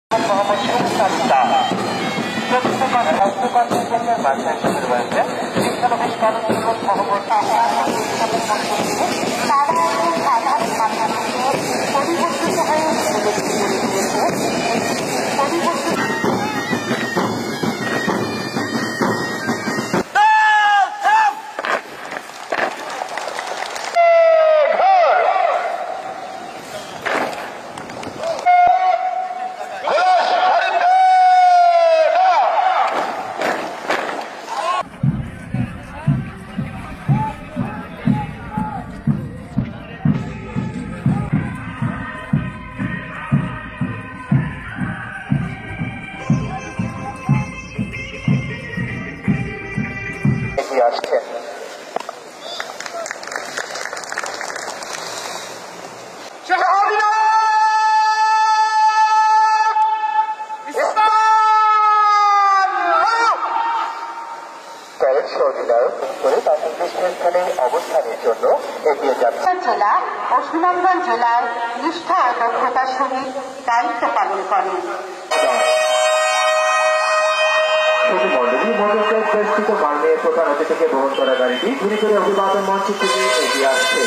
মোহাম্মদ চতুর্থকার হস্তকর্মের বাচ্চা হিসেবে রয়েছে শিক্ষানবিশ কলেজের মোহাম্মদ তারা সাধারণ মানুষকে পরিবর্তিত হয়ে আসছেন। অবস্থানের জন্য এগিয়ে যাচ্ছে জেলা ও সুনামগঞ্জ জেলায় নিষ্ঠা ও দক্ষতার সঙ্গে দায়িত্ব পালন করেন। প্রধান অতিথিকে বহন করা গাড়িটি ধীরে ধীরে অভিবাদন মঞ্চ থেকে এগিয়ে আসছে।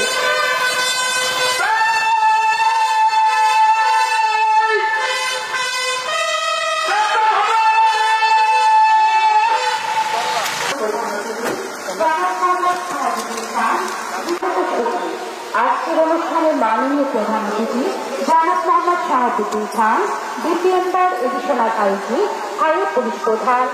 আজকের অনুষ্ঠানের মাননীয় প্রধান অতিথি জনাব মোহাম্মদ শাহাবুদ্দিন খান, দ্বিতীয়বার এডিশনাল আইজি, হাইওয়ে পুলিশ প্রধান,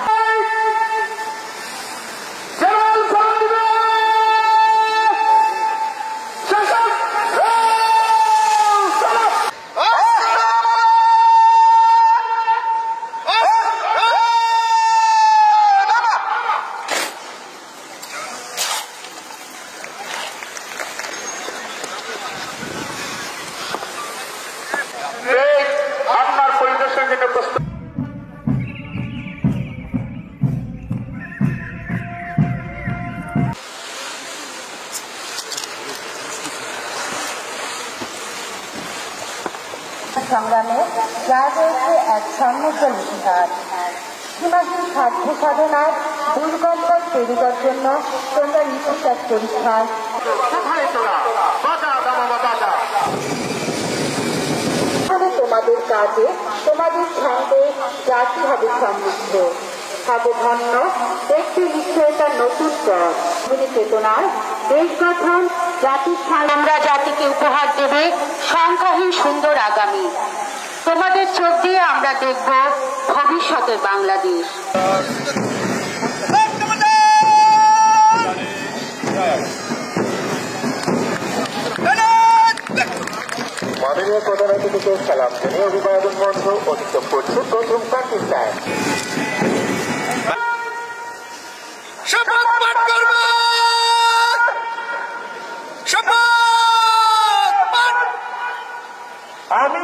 আপনার পরিদর্শন জন্য প্রস্তুত। সংগ্রামে যা রয়েছে এক স্বর্ণোজ্জ্বল ইতিহাস। সীমাহীন সাধ্য সাধনায় দুর্গম পথ পেরিবার জন্য তোমরা লিখিত এক পরীক্ষায় তোমাদের কাজে তোমাদের ছন্দে জাতি হবে সমৃদ্ধ, হবে ধন্য, দেখতে নিশ্চয়তার নতুন পথ চেতনার দেশ গঠন, জাতির আমরা জাতিকে উপহার দেবে সংখ্যাহীন সুন্দর আগামী। তোমাদের চোখ দিয়ে আমরা দেখব ভবিষ্যতের বাংলাদেশ। মাননীয় প্রধান অতিথিকে সালাম জানিয়ে অভিবাদন মঞ্চ অতিক্রম করছে প্রথম পাকিস্তান। আমি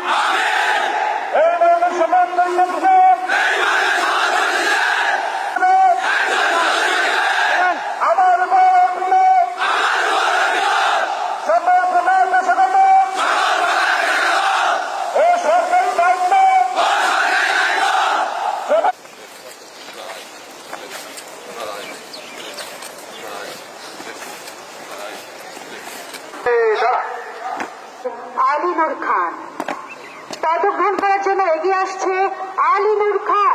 আলী নূর খান পদক গ্রহণ করার জন্য এগিয়ে আসছে আলী নূর খান।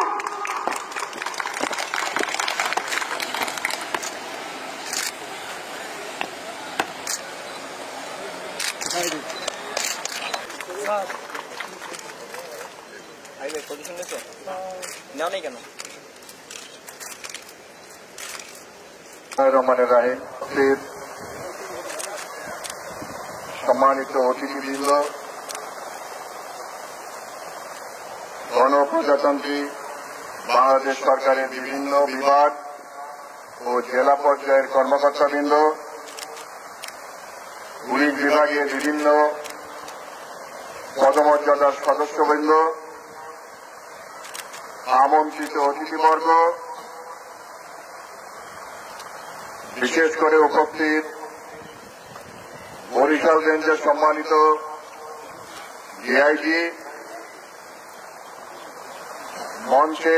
রহমানের রাহিম, সম্মানিত অতিথিবৃন্দ, গণপ্রজাতন্ত্রী বাংলাদেশ সরকারের বিভিন্ন বিভাগ ও জেলা পর্যায়ের কর্মকর্তাবৃন্দ, পুলিশ বিভাগের বিভিন্ন পদমর্যাদার সদস্যবৃন্দ, আমন্ত্রিত অতিথিবর্গ, বিশেষ করে উপস্থিত বরিশাল রেঞ্জের সম্মানিত ডিআইজি, মঞ্চে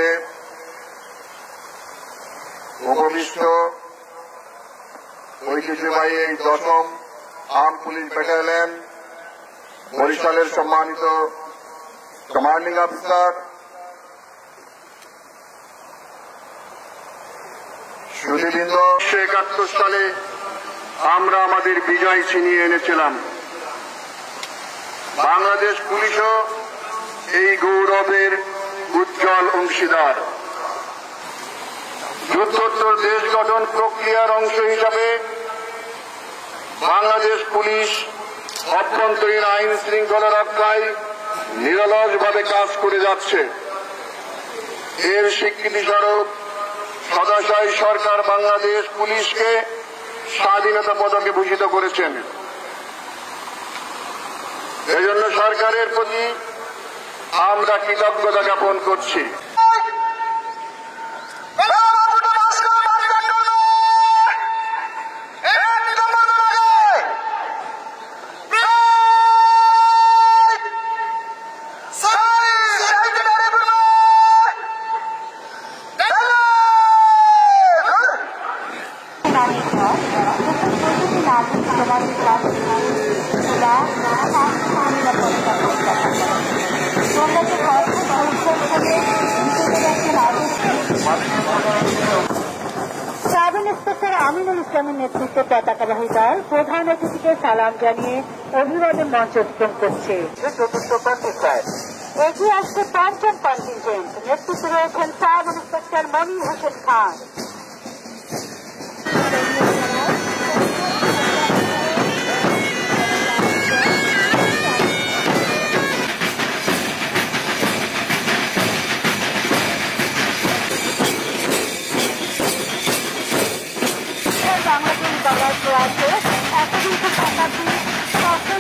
উপবিষ্ট ঐতিহ্যবাহী এই 10ম আর্মড পুলিশ ব্যাটালিয়ন বরিশালের সম্মানিত কমান্ডিং অফিসার সুধীবৃন্দ, 1971 সালে আমরা আমাদের বিজয় ছিনিয়ে এনেছিলাম। বাংলাদেশ পুলিশও এই গৌরবের উজ্জ্বল অংশীদার। যুদ্ধোত্তর দেশ গঠন প্রক্রিয়ার অংশ হিসাবে বাংলাদেশ পুলিশ অভ্যন্তরীণ আইন শৃঙ্খলা রক্ষায় নিরলসভাবে কাজ করে যাচ্ছে। এর স্বীকৃতিস্বরূপ সদাশয় সরকার বাংলাদেশ পুলিশকে স্বাধীনতা পদকে ভূষিত করেছেন। এজন্য সরকারের প্রতি আমরা কৃতজ্ঞতা জ্ঞাপন করছি। সাব ইন্সপেক্টর আমিনুল ইসলামের নেতৃত্বে পতাকাবাহী দল প্রধান অতিথিকে সালাম জানিয়ে অভিবাদন মঞ্চ অতিক্রম করছে। এগিয়ে আসছে 5জন কন্টিনজেন্ট। নেতৃত্বে রয়েছেন সাব ইন্সপেক্টর মনির হোসেন খান। বাংলাদেশ বাংলার প্রয়াসে একবিংশ শতাব্দীর সফল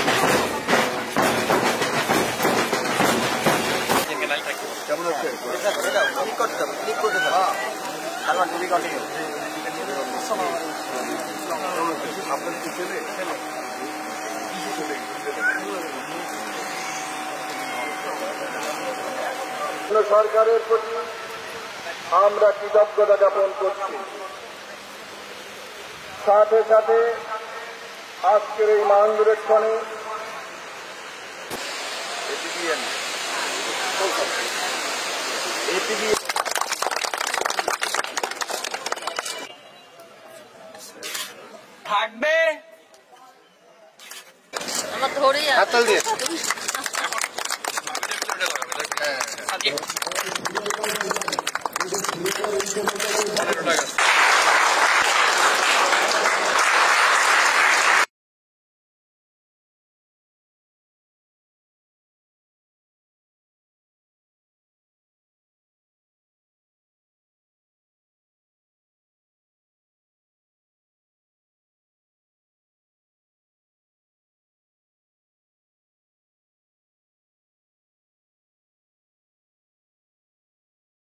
সরকারের প্রতি আমরা কৃতজ্ঞতা জ্ঞাপন করছি। সাথে সাথে আজকের এই মানদুরেক্ষণে থাকবে আমার ধরেই হাতল দিয়ে টাকা